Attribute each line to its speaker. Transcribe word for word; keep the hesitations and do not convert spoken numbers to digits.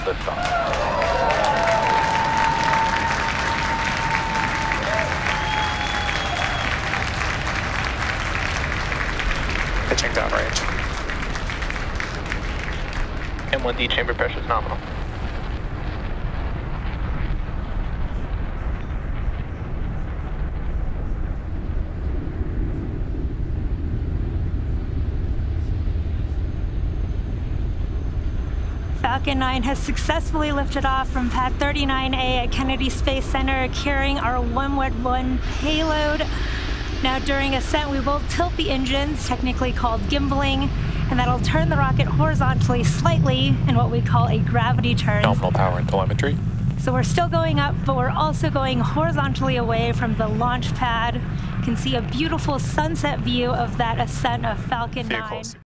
Speaker 1: liftoff.
Speaker 2: Pitching downrange.
Speaker 1: M one D chamber pressure is nominal.
Speaker 3: Falcon nine has successfully lifted off from pad thirty-nine A at Kennedy Space Center, carrying our OneWeb one payload. Now during ascent, we will tilt the engines, technically called gimbaling, and that'll turn the rocket horizontally slightly in what we call a gravity turn.
Speaker 2: Nominal power and telemetry.
Speaker 3: So we're still going up, but we're also going horizontally away from the launch pad. You can see a beautiful sunset view of that ascent of Falcon nine.